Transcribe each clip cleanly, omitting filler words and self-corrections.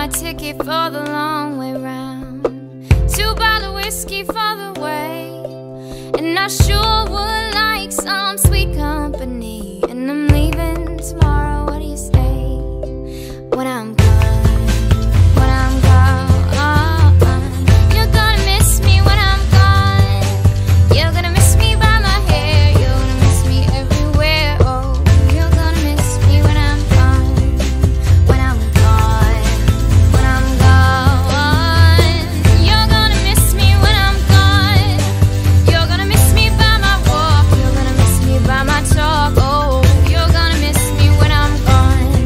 my ticket for the long way round. 2 bottles of whiskey for the way, and I sure would like some sweet company. And I'm leaving tomorrow, what do you say? When I'm gone, when I'm gone, you're gonna miss me when I'm gone. You're gonna miss me by my hair, you're gonna miss me everywhere. Oh, you're gonna miss me when I'm gone, when I'm gone, when I'm gone. You're gonna miss me when I'm gone. You're gonna miss me by my walk, you're gonna miss me by my talk. Oh, you're gonna miss me when I'm gone.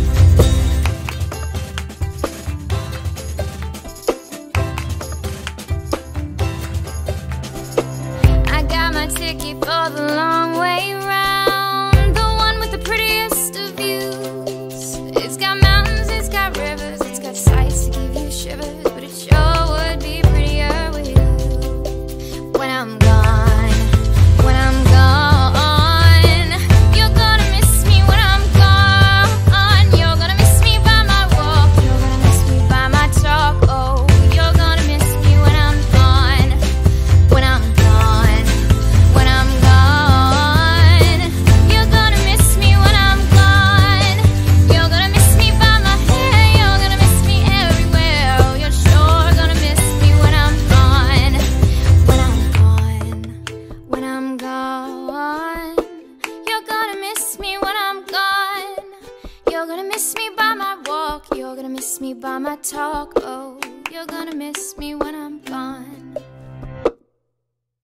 I got my ticket for the long way round, the one with the prettiest of views. It's got mountains, it's got rivers, it's got sights to give you shivers, but it sure would be prettier with you. When I'm gone, when I'm gone, you're gonna miss me when I'm gone. You're gonna miss me by my walk, you're gonna miss me by my talk. Oh, you're gonna miss me when I'm gone, when I'm gone, when I'm gone. You're gonna miss me when I'm gone. You're gonna miss me by my hair, you're gonna miss me everywhere. Oh, you're sure gonna miss me when I'm gone, when I'm gone, when I'm gone. You're gonna miss me when I'm gone. You're gonna miss me by my walk, you're gonna miss me by my talk. Oh, you're gonna miss me when